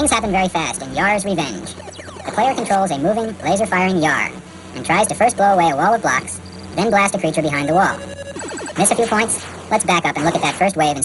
Things happen very fast in Yar's Revenge. The player controls a moving, laser-firing Yar, and tries to first blow away a wall of blocks, then blast a creature behind the wall. Miss a few points? Let's back up and look at that first wave and